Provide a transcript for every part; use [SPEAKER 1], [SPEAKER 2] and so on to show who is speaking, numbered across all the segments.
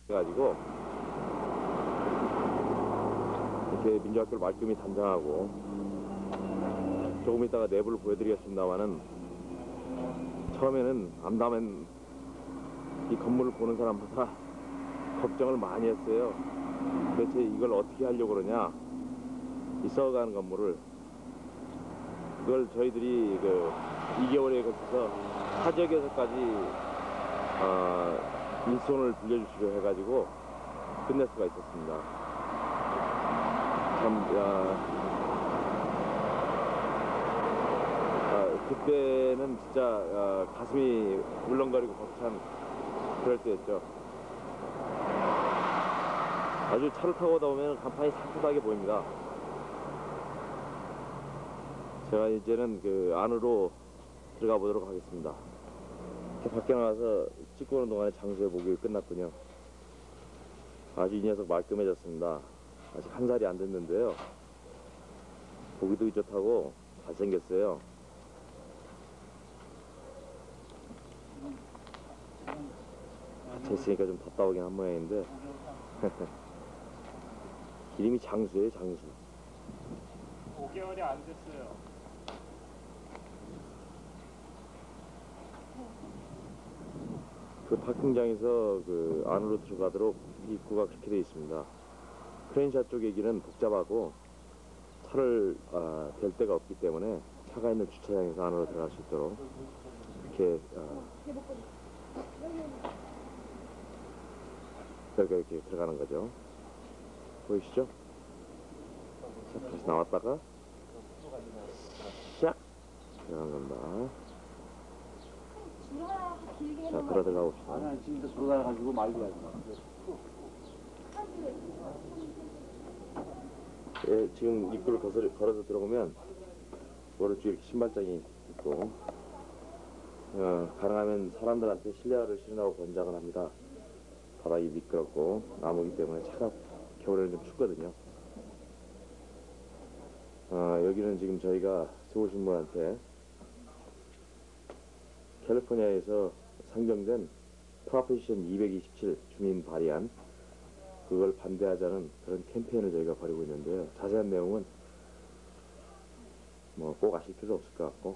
[SPEAKER 1] 해가지고 이렇게 민주학교를 말끔히 단장하고 조금 이따가 내부를 보여드리겠습니다만은 처음에는 암담한 이 건물을 보는 사람보다 걱정을 많이 했어요. 대체 이걸 어떻게 하려고 그러냐, 이 썩어가는 건물을. 그걸 저희들이 그 2개월에 걸쳐서 타지역에서까지 일손을 빌려주시려 해가지고 끝낼 수가 있었습니다. 참, 그때는 진짜 가슴이 울렁거리고 벅찬 그럴 때였죠. 아주 차를 타고 오다 보면 간판이 산뜻하게 보입니다. 제가 이제는 그 안으로 들어가 보도록 하겠습니다. 밖에 나와서 찍고 오는 동안에 장소의 목욕이 끝났군요. 아주 이 녀석 말끔해졌습니다. 아직 한 살이 안 됐는데요. 보기도 좋다고 잘생겼어요. 갇혀 있으니까 좀 답답하긴 한 모양인데 이름이 장수예요, 장수.
[SPEAKER 2] 5개월이 안 됐어요.
[SPEAKER 1] 그 파킹장에서 그 안으로 들어가도록 입구가 그렇게 되어 있습니다. 크레인샷 쪽의 길은 복잡하고 차를 댈 데가 없기 때문에 차가 있는 주차장에서 안으로 들어갈 수 있도록 이렇게 들어가는 거죠. 보이시죠? 자, 다시 나왔다가 샥 들어간 겁니다. 자, 들어가 봅시다.
[SPEAKER 3] 아니, 지금 들어가가지고 말도 하지 마.
[SPEAKER 1] 예, 지금 입구를 걸어서 들어오면 오른쪽 이렇게 신발장이 있고, 가능하면 사람들한테 실내화를 신으라고 권장을 합니다. 바닥이 미끄럽고 나무기 때문에 차가 겨울에는 좀 춥거든요. 여기는 지금 저희가 서울신문한테 캘리포니아에서 상정된 프로포지션 227 주민 발의안, 그걸 반대하자는 그런 캠페인을 저희가 벌이고 있는데요. 자세한 내용은 뭐 꼭 아실 필요 없을 것 같고,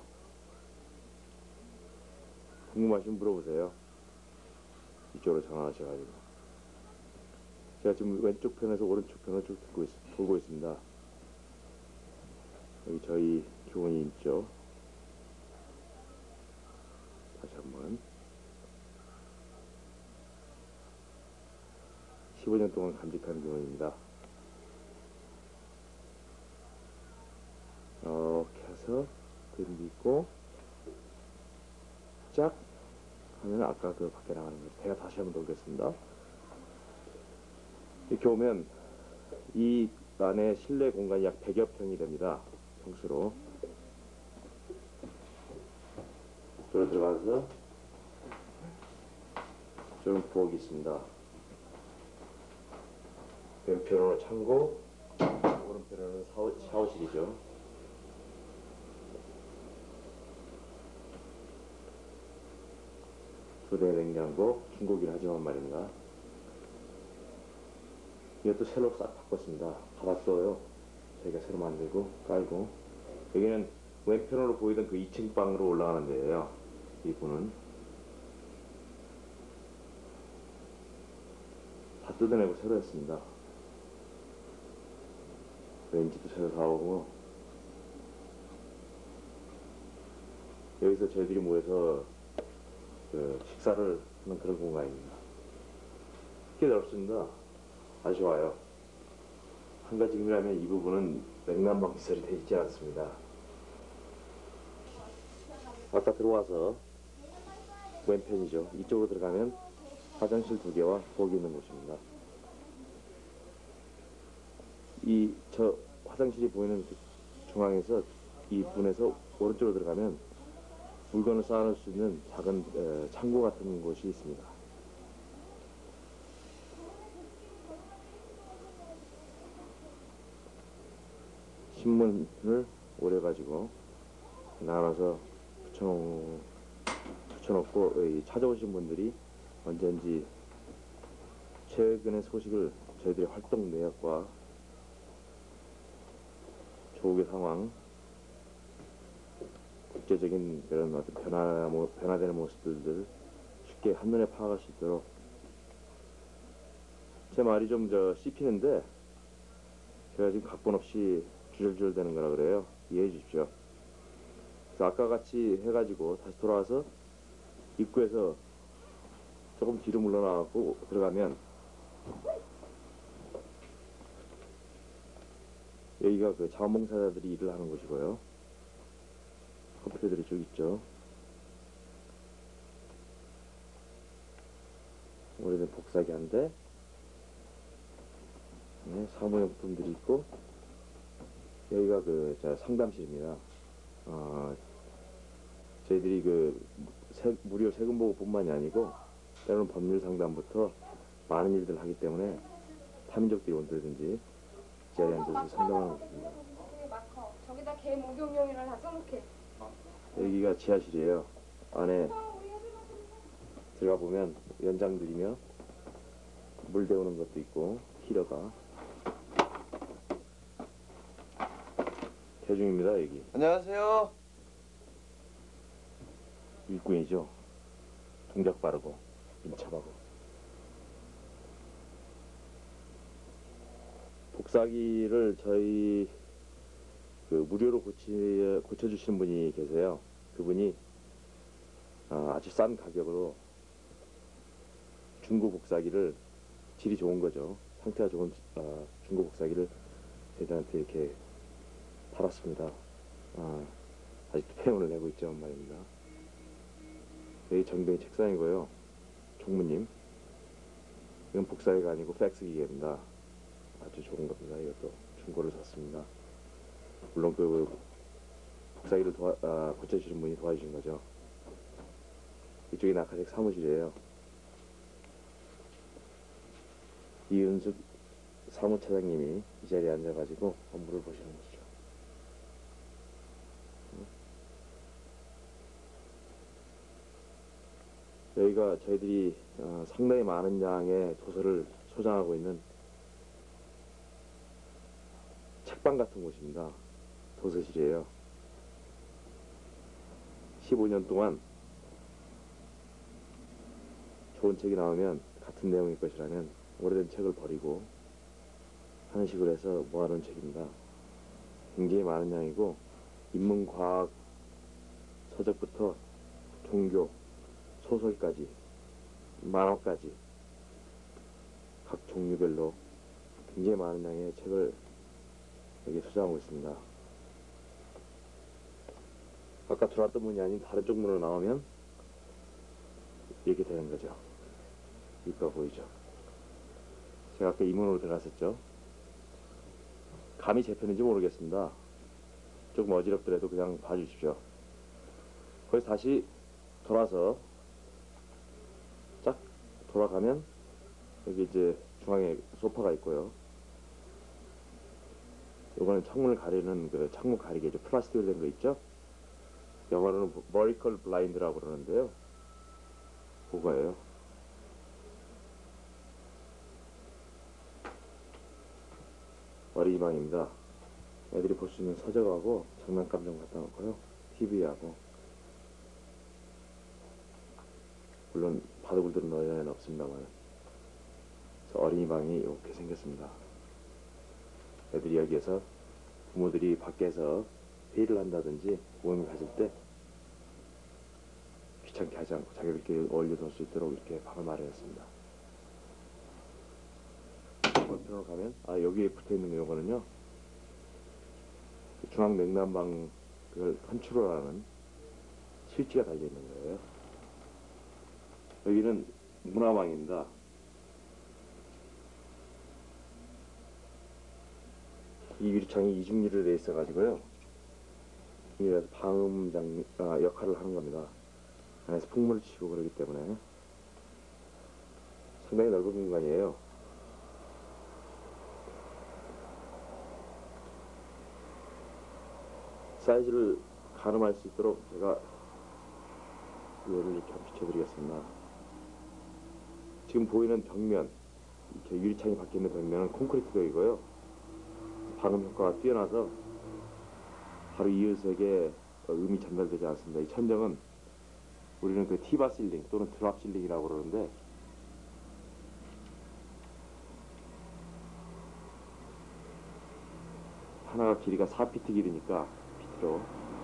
[SPEAKER 1] 궁금하시면 물어보세요. 이쪽으로 전화하셔가지고. 제가 지금 왼쪽 편에서 오른쪽 편을 쭉 돌고 있습니다. 여기 저희 교원이 있죠. 다시 한번. 15년 동안 간직한 교원입니다. 이렇게 해서 들이고 짝 하면 아까 그 밖에 나가는 거예요. 제가 다시 한번 돌겠습니다. 이렇게 오면 이 안에 실내 공간이 약 100여 평이 됩니다. 평수로. 이쪽으로 들어가서 좀 부엌이 있습니다. 왼편으로 창고, 오른편으로는 샤워실이죠. 두 대 냉장고, 중고기를 하지만 말입니다. 이것도 새로 싹 바꿨습니다. 바닥도요, 저희가 새로 만들고 깔고. 여기는 왼편으로 보이던 그 2층 방으로 올라가는 데예요. 이분은 다 뜯어내고 새로 했습니다. 렌지도 새로 사오고. 여기서 저희들이 모여서 그 식사를 하는 그런 공간입니다. 꽤 넓습니다. 아주 좋아요. 한 가지 의미라면 이 부분은 냉난방 시설이 되어 있지 않습니다. 아까 들어와서 왼편이죠. 이쪽으로 들어가면 화장실 2개와 부엌이 있는 곳입니다. 저 화장실이 보이는 그 중앙에서 이 문에서 오른쪽으로 들어가면 물건을 쌓아놓을 수 있는 작은 창고 같은 곳이 있습니다. 신문을 오려가지고 나눠서 붙여놓고 찾아오신 분들이 언제든지 최근의 소식을 저희들의 활동 내역과 조국의 상황, 국제적인 그런 어떤 변화되는 모습들을 쉽게 한눈에 파악할 수 있도록 제 말이 좀 씹히는데 제가 지금 각본 없이 주절주절 되는 거라 그래요. 이해해 주십시오. 그래서 아까 같이 해가지고 다시 돌아와서 입구에서 조금 뒤로 물러나고 들어가면 여기가 그 자원봉사자들이 일을 하는 곳이고요. 컴퓨터들이 쭉 있죠. 오래된 복사기 한 대, 네, 사무용품들이 있고 여기가 그 상담실입니다. 저희들이 무료 세금 보고뿐만이 아니고 때로는 법률 상담부터 많은 일들을 하기 때문에 타민족들이 온다든지 이 자리에 앉아서 상담하는 곳입니다.
[SPEAKER 4] 저기다 개 목욕용이라 다 써놓게.
[SPEAKER 1] 여기가 지하실이에요. 안에 들어가 보면 연장들이며 물 데우는 것도 있고 히터가 대중입니다. 여기
[SPEAKER 5] 안녕하세요.
[SPEAKER 1] 일꾼이죠. 동작 빠르고 민첩하고 복사기를 저희 무료로 고쳐주시는 분이 계세요. 그분이 아주 싼 가격으로 중고 복사기를 질이 좋은 거죠. 상태가 좋은 중고 복사기를 저희들한테 이렇게 팔았습니다. 아직도 폐원을 내고 있죠 말입니다. 여기 정병이 책상이고요. 총무님, 이건 복사기가 아니고 팩스 기계입니다. 아주 좋은 겁니다. 이것도 중고를 샀습니다. 물론 복사기를 고쳐주시는 분이 도와주신 거죠. 이쪽이 낙하색 사무실이에요. 이은숙 사무차장님이 이 자리에 앉아가지고 업무를 보시는 것이죠. 여기가 저희들이 상당히 많은 양의 도서를 소장하고 있는 책방 같은 곳입니다. 도서실이에요. 15년 동안 좋은 책이 나오면 같은 내용일 것이라면 오래된 책을 버리고 하는 식으로 해서 모아놓은 책입니다. 굉장히 많은 양이고 인문과학 서적부터 종교, 소설까지 만화까지 각 종류별로 굉장히 많은 양의 책을 여기 소장하고 있습니다. 아까 들어왔던 문이 아닌 다른 쪽 문으로 나오면 이렇게 되는 거죠. 입구가 보이죠. 제가 아까 이 문으로 들어갔었죠. 감이 잡혔는지 모르겠습니다. 조금 어지럽더라도 그냥 봐주십시오. 거기서 다시 돌아서 쫙 돌아가면 여기 이제 중앙에 소파가 있고요. 요거는 창문을 가리는 창문 가리개죠. 플라스틱으로 된 거 있죠? 영어로는 버리컬 블라인드라고 그러는데요. 그거예요. 어린이방입니다. 애들이 볼 수 있는 서적하고 장난감 좀 갖다 놓고요. TV하고 물론 바둑을 두는 어린애는 없습니다만 어린이방이 이렇게 생겼습니다. 애들이 여기에서 부모들이 밖에서 회의를 한다든지 모임을 가질 때 귀찮게 하지 않고 자기들끼리 어울려 놀 수 있도록 이렇게 방을 마련했습니다. 건너로 가면 여기에 붙어있는 요거는요 중앙 냉난방 그걸 컨트롤하는 스위치가 달려있는 거예요. 여기는 문화방입니다. 이 유리창이 이중유리로 되어 있어 가지고요. 이래서 방음장 역할을 하는 겁니다. 안에서 풍물을 치고 그러기 때문에 상당히 넓은 공간이에요. 사이즈를 가늠할 수 있도록 제가 요를 이렇게 한번 비춰드리겠습니다. 지금 보이는 벽면 이렇게 유리창이 박혀 있는 벽면은 콘크리트 벽이고요. 방음 효과가 뛰어나서 바로 이웃에게 음이 전달되지 않습니다. 이 천정은 우리는 그 티바 실링 또는 드랍 실링이라고 그러는데 하나가 길이가 4피트 길이니까 피트로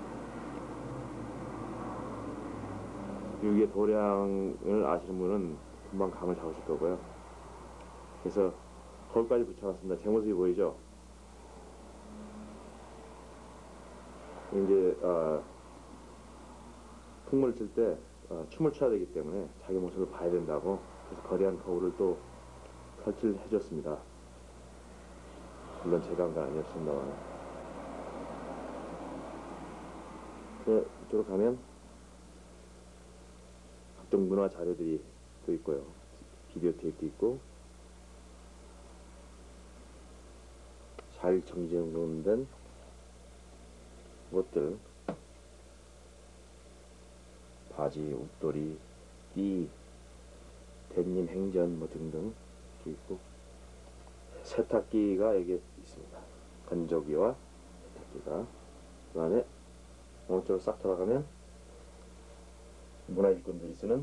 [SPEAKER 1] 여기에 도량을 아시는 분은 금방 감을 잡으실 거고요. 그래서 거기까지 붙여놨습니다. 제 모습이 보이죠? 이제 풍물을 칠 때 춤을 춰야 되기 때문에 자기 모습을 봐야 된다고 그래서 거대한 거울을 또 설치를 해줬습니다. 물론 제가 한 건 아니었습니다만. 이쪽으로 가면 각종 문화 자료들이 또 있고요. 비디오 테이프도 있고 잘 정리된 것들, 바지, 옷도리, 띠, 데님 행전 뭐 등등 이렇게 있고 세탁기가 여기 있습니다. 건조기와 세탁기가. 그 다음에 오른쪽으로 싹 돌아가면 문화일꾼들이 쓰는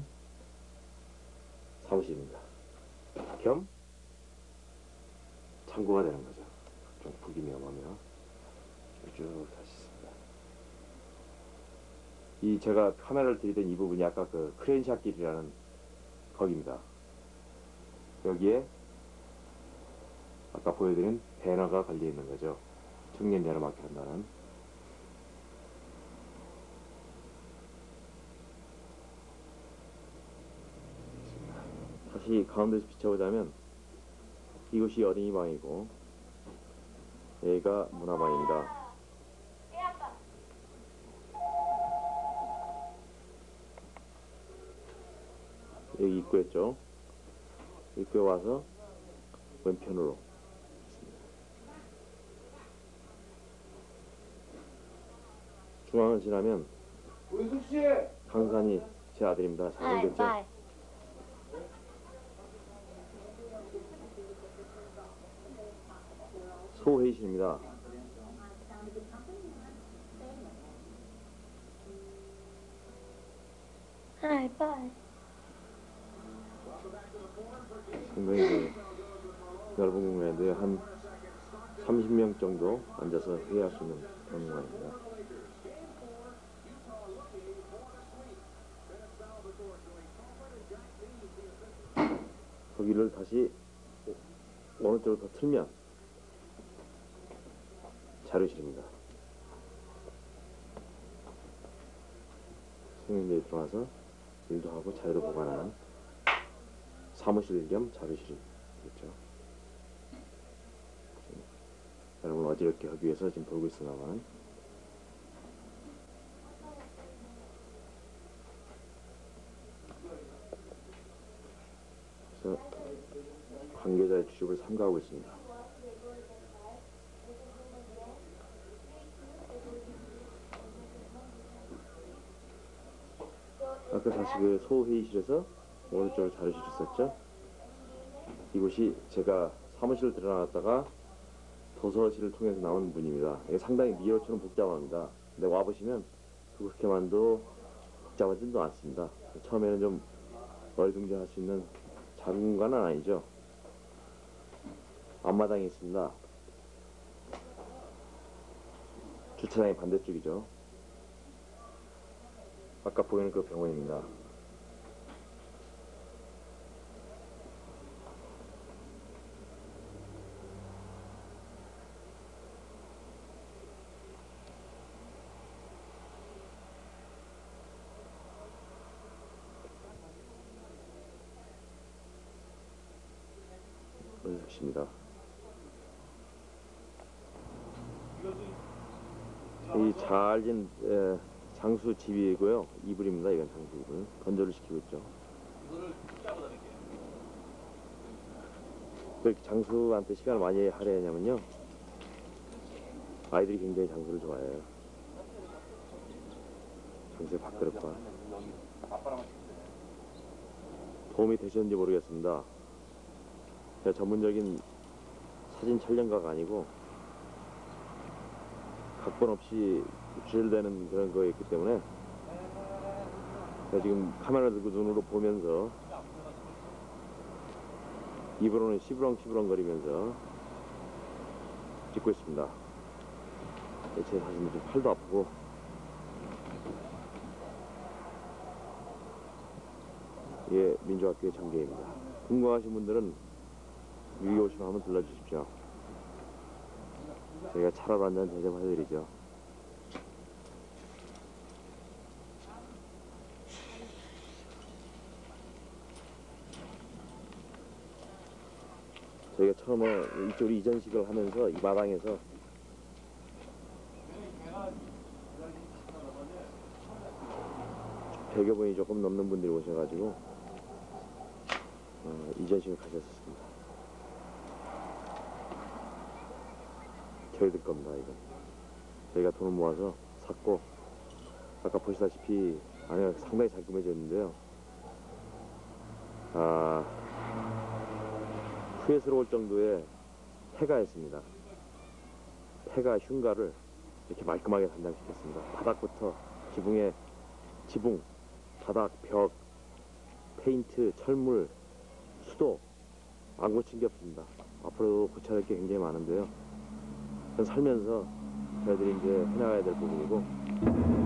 [SPEAKER 1] 사무실입니다. 겸 창고가 되는 거죠. 좀 불기명하며 쭉 다시 있습니다. 이 제가 카메라를 들이댄 이 부분이 아까 그 크레인샷 길이라는 거기입니다. 여기에 아까 보여드린 배너가 걸려 있는 거죠. 청년 내로막기 한다는. 다시 가운데서 비춰보자면 이곳이 어린이 방이고 여기가 문화방입니다. 여기 입구였죠. 입구에 와서 왼편으로 중앙을 지나면 강산이 제 아들입니다. 잘생겼죠? 소회의실입니다. 상당히 넓은 공간인데 한 30명 정도 앉아서 회의할 수 있는 그런 공간입니다. 거기를 다시 어느 쪽으로 더 틀면 자료실입니다. 손님들이 들어와서 일도 하고 자료도 보관하는 사무실 겸 자료실이겠죠. 여러분 어지럽게 하기 위해서 지금 돌고 있습니다만 그래서 관계자의 출입을 삼가하고 있습니다. 아까 다시 그 소회의실에서 오른쪽으로 자료실 있었죠? 이곳이 제가 사무실을 들어놨다가 도서실을 통해서 나온 문입니다. 이게 상당히 미로처럼 복잡합니다. 근데 와보시면 그렇게만도 복잡하지도 않습니다. 처음에는 좀 얼등정할 수 있는 작은 공간은 아니죠. 앞마당이 있습니다. 주차장이 반대쪽이죠. 아까 보이는 그 병원입니다. 원석씨입니다. 이 잘진 장수 집이고요. 이불입니다. 이건 장수 이불. 건조를 시키고 있죠. 왜 이렇게 장수한테 시간을 많이 할애하냐면요. 아이들이 굉장히 장수를 좋아해요. 장수의 밥그릇과. 도움이 되셨는지 모르겠습니다. 제가 전문적인 사진 촬영가가 아니고 각본 없이 유출되는 그런 거였기 때문에 제가 지금 카메라 들고 눈으로 보면서 입으로는 시부렁시부렁 거리면서 찍고 있습니다. 제 사진도 좀 팔도 아프고 예, 민주학교의 장계입니다. 궁금하신 분들은 여기 오시면 한번 들러주십시오. 저희가 차라로 한잔 대접해드리죠. 저희가 처음에 이쪽으로 이전식을 하면서 이 마당에서 백여 분이 조금 넘는 분들이 오셔가지고 이전식을 가졌었습니다. 저희들 겁니다, 이거. 저희가 돈을 모아서 샀고, 아까 보시다시피 안에 상당히 잘 꾸며졌는데요. 후회스러울 정도의 폐가였습니다. 폐가 흉가를 이렇게 말끔하게 단장시켰습니다. 바닥부터 지붕, 바닥, 벽, 페인트, 철물, 수도 안 고친 게 없습니다. 앞으로도 고쳐야 될 게 굉장히 많은데요. 살면서 저희들이 이제 해나가야 될 부분이고